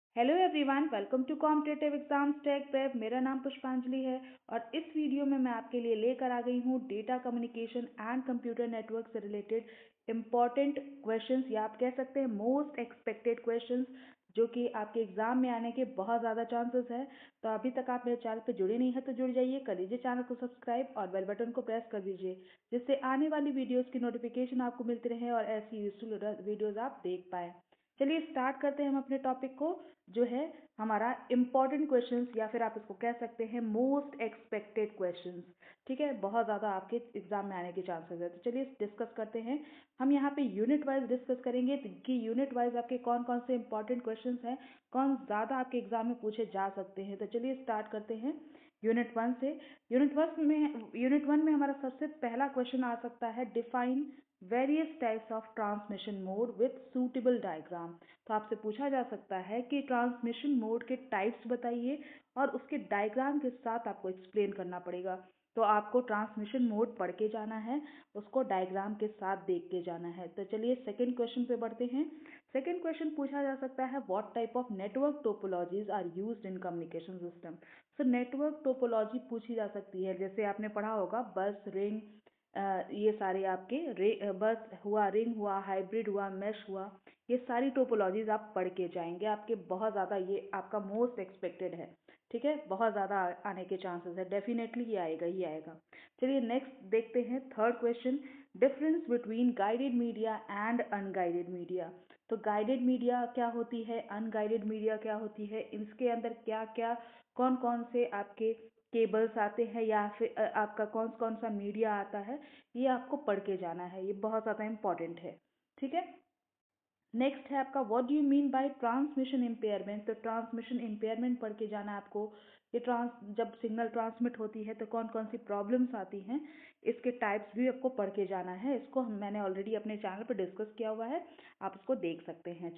Hello everyone, welcome to competitive exams tech prep. मेरा नाम पुष्पांजलि है और इस वीडियो में मैं आपके लिए लेकर आ गई हूँ data communication and computer network से रिलेटेड इम्पॉर्टेंट क्वेश्चंस, या आप कह सकते हैं मोस्ट एक्सपेक्टेड क्वेश्चंस, जो कि आपके एग्जाम में आने के बहुत ज़्यादा चांसेस है। तो अभी तक आप मेरे चैनल पर जुड़े नहीं है तो जुड़ जाइए, कर लीजिए चैनल को सब्सक्राइब और बेल बटन को प्रेस कर दीजिए, जिससे आने वाली वीडियोज़ की नोटिफिकेशन आपको मिलती रहे और ऐसी यूजफुल वीडियोज़ आप देख पाएँ। चलिए स्टार्ट करते हैं हम अपने टॉपिक को, जो है हमारा इम्पॉर्टेंट क्वेश्चंस, या फिर आप इसको कह सकते हैं मोस्ट एक्सपेक्टेड क्वेश्चंस। ठीक है, बहुत ज़्यादा आपके एग्जाम में आने के चांसेस है। तो चलिए डिस्कस करते हैं। हम यहाँ पे यूनिट वाइज डिस्कस करेंगे कि यूनिट वाइज आपके कौन कौन से इंपॉर्टेंट क्वेश्चंस हैं, कौन ज़्यादा आपके एग्जाम में पूछे जा सकते हैं। तो चलिए स्टार्ट करते हैं यूनिट वन से। यूनिट वन में हमारा सबसे पहला क्वेश्चन आ सकता है, define various types of transmission mode with suitable diagram. तो आपसे पूछा जा सकता है कि ट्रांसमिशन मोड के टाइप्स बताइए और उसके डायग्राम के साथ आपको एक्सप्लेन करना पड़ेगा। तो आपको ट्रांसमिशन मोड पढ़ के जाना है, उसको डायग्राम के साथ देख के जाना है। तो चलिए सेकंड क्वेश्चन पे बढ़ते हैं। सेकंड क्वेश्चन पूछा जा सकता है, what type of network topologies are used in communication system. So network topology पूछी जा सकती है, जैसे आपने पढ़ा होगा बस, रिंग, ये सारे आपके बस हुआ, रिंग हुआ, हाइब्रिड हुआ, मैश हुआ, ये सारी टोपोलॉजीज आप पढ़ के जाएंगे। आपके बहुत ज़्यादा ये आपका मोस्ट एक्सपेक्टेड है। ठीक है, बहुत ज़्यादा आने के चांसेस है, डेफिनेटली ये आएगा ही आएगा। चलिए नेक्स्ट देखते हैं third question, difference between guided media and unguided media. तो गाइडेड मीडिया क्या होती है, अनगाइडेड मीडिया क्या होती है, इसके अंदर क्या क्या कौन कौन से आपके केबल्स आते हैं, या फिर आपका कौन कौन सा मीडिया आता है, ये आपको पढ़ के जाना है। ये बहुत ज़्यादा इंपॉर्टेंट है। ठीक है, नेक्स्ट है आपका, what do you mean by transmission impairment. तो ट्रांसमिशन इम्पेयरमेंट पढ़ के जाना है आपको। ये जब सिग्नल ट्रांसमिट होती है तो कौन कौन सी प्रॉब्लम्स आती हैं, इसके टाइप्स भी आपको पढ़ के जाना है। इसको मैंने ऑलरेडी अपने चैनल पर डिस्कस किया हुआ है, आप उसको देख सकते हैं।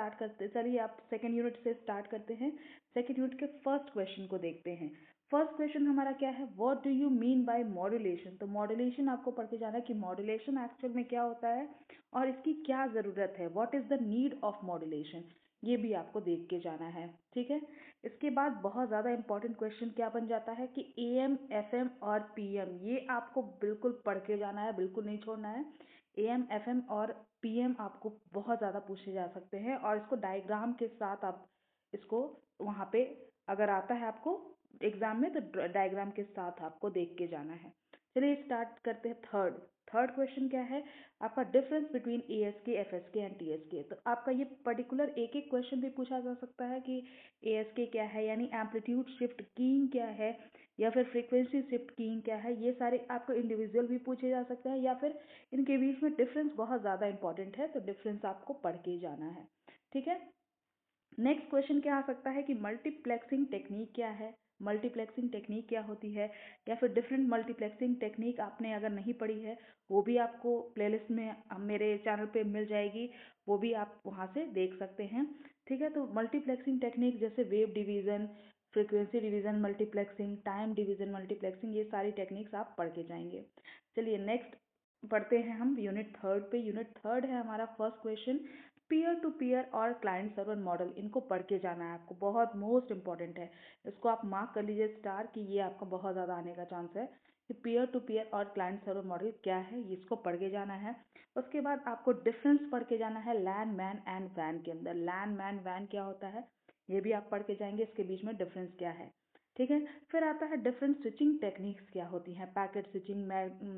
चलिए आप सेकेंड यूनिट से स्टार्ट करते हैं। सेकेंड यूनिट के फर्स्ट क्वेश्चन को देखते हैं। फर्स्ट क्वेश्चन हमारा क्या है, what do you mean by modulation. तो मॉड्यूलेशन आपको पढ़ के जाना है कि मॉड्यूलेशन एक्चुअल में क्या होता है और इसकी क्या ज़रूरत है, what is the need of modulation, ये भी आपको देख के जाना है। ठीक है, इसके बाद बहुत ज़्यादा इंपॉर्टेंट क्वेश्चन क्या बन जाता है कि एएम, एफएम और पीएम, ये आपको बिल्कुल पढ़ के जाना है, बिल्कुल नहीं छोड़ना है। एएम, एफएम और पीएम आपको बहुत ज़्यादा पूछे जा सकते हैं, और इसको डायग्राम के साथ आप इसको वहाँ पे अगर आता है आपको एग्जाम में, तो डायग्राम के साथ आपको देख के जाना है। चलिए स्टार्ट करते हैं थर्ड। थर्ड क्वेश्चन क्या है आपका, difference between ASK, FSK and TSK. तो आपका ये पर्टिकुलर एक एक क्वेश्चन भी पूछा जा सकता है कि एएसके क्या है, यानी एम्पलीट्यूड शिफ्ट कीइंग क्या है, या फिर फ्रीक्वेंसी शिफ्ट कीइंग क्या है। ये सारे आपको इंडिविजुअल भी पूछे जा सकते हैं, या फिर इनके बीच में डिफरेंस बहुत ज़्यादा इंपॉर्टेंट है, तो डिफरेंस आपको पढ़ के जाना है। ठीक है, नेक्स्ट क्वेश्चन क्या आ सकता है कि मल्टीप्लेक्सिंग टेक्निक क्या है, मल्टीप्लेक्सिंग टेक्निक क्या होती है, या फिर डिफरेंट मल्टीप्लेक्सिंग टेक्निक आपने अगर नहीं पढ़ी है, वो भी आपको प्लेलिस्ट में मेरे चैनल पे मिल जाएगी, वो भी आप वहाँ से देख सकते हैं। ठीक है, तो मल्टीप्लेक्सिंग टेक्निक जैसे wave division, frequency division multiplexing, time division multiplexing, ये सारी टेक्निक्स आप पढ़ के जाएंगे। चलिए नेक्स्ट पढ़ते हैं हम यूनिट थर्ड पे। यूनिट थर्ड है हमारा first question, peer to peer और क्लाइंट सर्वर मॉडल। इनको पढ़ के जाना है आपको, बहुत मोस्ट इंपॉर्टेंट है। इसको आप मार्क कर लीजिए स्टार, कि ये आपका बहुत ज़्यादा आने का चांस है कि पीयर टू पीयर और क्लाइंट सर्वर मॉडल क्या है, इसको पढ़ के जाना है। उसके बाद आपको डिफरेंस पढ़ के जाना है लैन, मैन एंड वैन के अंदर। लैन, मैन, वैन क्या होता है, ये भी आप पढ़ के जाएंगे, इसके बीच में डिफरेंस क्या है। ठीक है, फिर आता है डिफरेंट स्विचिंग टेक्निक्स क्या होती हैं, पैकेट स्विचिंग,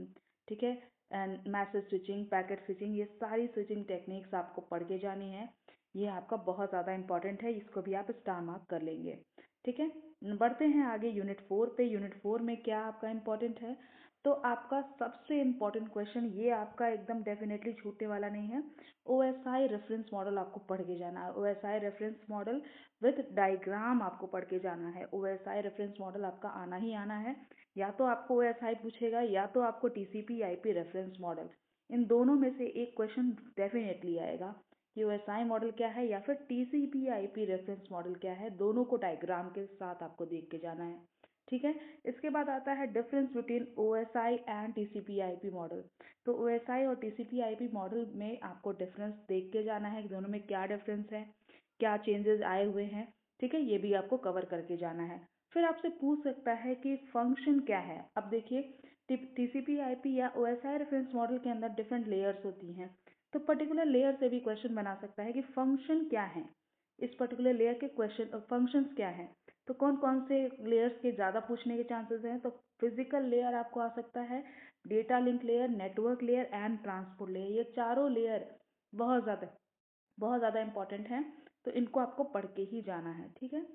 ठीक है, and message switching, packet switching, ये सारी स्विचिंग टेक्निक्स आपको पढ़ के जानी है। ये आपका बहुत ज़्यादा इंपॉर्टेंट है, इसको भी आप स्टार मार्क कर लेंगे। ठीक है, बढ़ते हैं आगे यूनिट फोर पे। यूनिट फोर में क्या आपका इंपॉर्टेंट है, तो आपका सबसे इम्पॉर्टेंट क्वेश्चन, ये आपका एकदम डेफिनेटली छूटने वाला नहीं है, ओएसआई रेफरेंस मॉडल आपको पढ़ के जाना है। OSI reference model with diagram आपको पढ़ के जाना है। ओएसआई रेफरेंस मॉडल आपका आना ही आना है, या तो आपको ओएसआई पूछेगा या तो आपको टीसीपी आईपी रेफरेंस मॉडल, इन दोनों में से एक क्वेश्चन डेफिनेटली आएगा कि ओएसआई मॉडल क्या है या फिर टीसीपी आईपी रेफरेंस मॉडल क्या है। दोनों को डायग्राम के साथ आपको देख के जाना है। ठीक है, इसके बाद आता है difference between OSI and TCP IP model. तो ओएसआई और टीसीपी आईपी मॉडल में आपको डिफरेंस देख के जाना है कि दोनों में क्या डिफरेंस है, क्या चेंजेस आए हुए हैं, ठीक है, ये भी आपको कवर करके जाना है। फिर आपसे पूछ सकता है कि फंक्शन क्या है। अब देखिए, टीसीपी आईपी या ओएसआई रेफरेंस मॉडल के अंदर डिफरेंट लेयर्स होती हैं, तो पर्टिकुलर लेयर से भी क्वेश्चन बना सकता है कि फंक्शन क्या है, इस पर्टिकुलर लेयर के क्वेश्चन फंक्शंस क्या हैं। तो कौन कौन से लेयर्स के ज़्यादा पूछने के चांसेस हैं, तो फिजिकल लेयर आपको आ सकता है, data link layer, network layer and transport layer. ये चारों लेयर बहुत ज़्यादा इंपॉर्टेंट हैं, तो इनको आपको पढ़ के ही जाना है, ठीक है।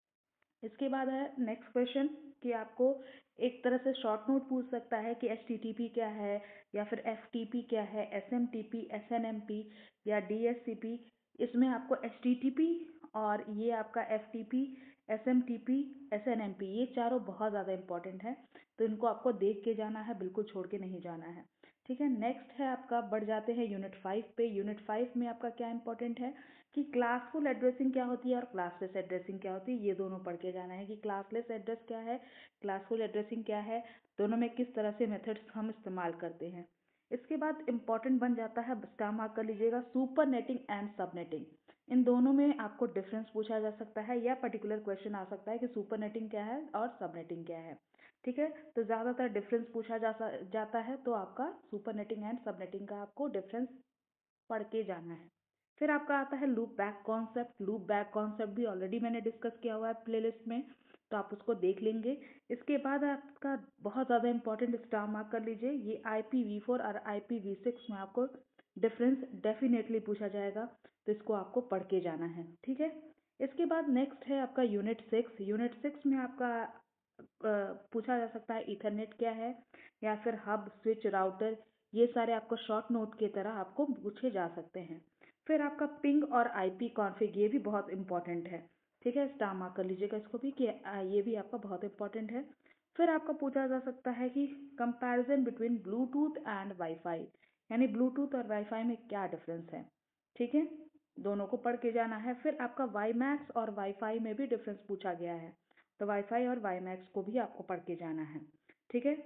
इसके बाद है नेक्स्ट क्वेश्चन कि आपको एक तरह से शॉर्ट नोट पूछ सकता है कि एचटीटीपी क्या है, या फिर एफटीपी क्या है, एसएमटीपी, एसएनएमपी या डीएससीपी। इसमें आपको एचटीटीपी और ये आपका एफटीपी, एसएमटीपी, एसएनएमपी, ये चारों बहुत ज़्यादा इंपॉर्टेंट है, तो इनको आपको देख के जाना है, बिल्कुल छोड़ के नहीं जाना है, ठीक है। नेक्स्ट है आपका, बढ़ जाते हैं यूनिट 5 पे। यूनिट 5 में आपका क्या इंपॉर्टेंट है कि क्लासफुल एड्रेसिंग क्या होती है और क्लासलेस एड्रेसिंग क्या होती है, ये दोनों पढ़ के जाना है कि क्लासलेस एड्रेस क्या है, क्लासफुल एड्रेसिंग क्या है, दोनों में किस तरह से मेथड्स हम इस्तेमाल करते हैं। इसके बाद इंपॉर्टेंट बन जाता है, स्टार मार्क कर लीजिएगा, सुपर नेटिंग एंड सबनेटिंग। इन दोनों में आपको डिफरेंस पूछा जा सकता है या पर्टिकुलर क्वेश्चन आ सकता है कि सुपर नेटिंग क्या है और सबनेटिंग क्या है, ठीक है। तो ज़्यादातर डिफरेंस पूछा जाता है, तो आपका सुपर नेटिंग एंड सबनेटिंग का आपको डिफरेंस पढ़ के जाना है। फिर आपका आता है loop back concept. Loop back concept भी ऑलरेडी मैंने डिस्कस किया हुआ है प्लेलिस्ट में, तो आप उसको देख लेंगे। इसके बाद आपका बहुत ज़्यादा इंपॉर्टेंट, स्टार मार्क कर लीजिए, ये IPv4 और IPv6 में आपको डिफरेंस डेफिनेटली पूछा जाएगा, तो इसको आपको पढ़ के जाना है, ठीक है। इसके बाद नेक्स्ट है आपका यूनिट 6। यूनिट 6 में आपका पूछा जा सकता है इथरनेट क्या है, या फिर हब, स्विच, राउटर, ये सारे आपको शॉर्ट नोट की तरह आपको पूछे जा सकते हैं। फिर आपका पिंग और IP कॉन्फ़िग, ये भी बहुत इंपॉर्टेंट है, ठीक है, स्टार मार्क कर लीजिएगा इसको भी कि ये भी आपका बहुत इंपॉर्टेंट है। फिर आपका पूछा जा सकता है कि comparison between Bluetooth and WiFi, यानी ब्लूटूथ और वाईफाई में क्या डिफरेंस है, ठीक है, दोनों को पढ़ के जाना है। फिर आपका वाई मैक्स और वाईफाई में भी डिफरेंस पूछा गया है, तो वाईफाई और वाई मैक्स को भी आपको पढ़ के जाना है, ठीक है।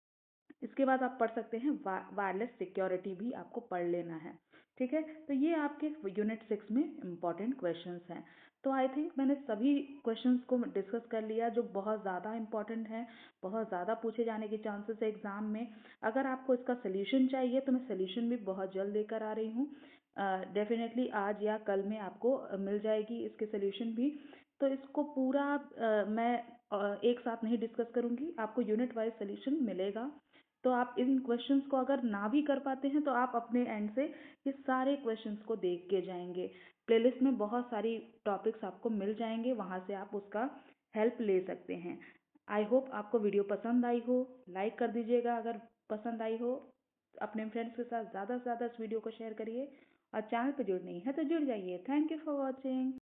इसके बाद आप पढ़ सकते हैं वायरलेस सिक्योरिटी भी आपको पढ़ लेना है, ठीक है। तो ये आपके यूनिट 6 में इम्पॉर्टेंट क्वेश्चंस हैं। तो आई थिंक मैंने सभी क्वेश्चंस को डिस्कस कर लिया जो बहुत ज़्यादा इंपॉर्टेंट हैं, बहुत ज़्यादा पूछे जाने के चांसेस है एग्ज़ाम में। अगर आपको इसका सोल्यूशन चाहिए तो मैं सोल्यूशन भी बहुत जल्द लेकर आ रही हूँ, डेफिनेटली आज या कल में आपको मिल जाएगी इसके सोल्यूशन भी। तो इसको पूरा मैं एक साथ नहीं डिस्कस करूँगी, आपको यूनिट वाइज सोल्यूशन मिलेगा। तो आप इन क्वेश्चंस को अगर ना भी कर पाते हैं तो आप अपने एंड से ये सारे क्वेश्चंस को देख के जाएंगे। प्लेलिस्ट में बहुत सारी टॉपिक्स आपको मिल जाएंगे, वहाँ से आप उसका हेल्प ले सकते हैं। आई होप आपको वीडियो पसंद आई हो, लाइक कर दीजिएगा अगर पसंद आई हो, अपने फ्रेंड्स के साथ ज़्यादा से ज़्यादा इस वीडियो को शेयर करिए, और चैनल पर जुड़ नहीं है तो जुड़ जाइए। Thank you for watching.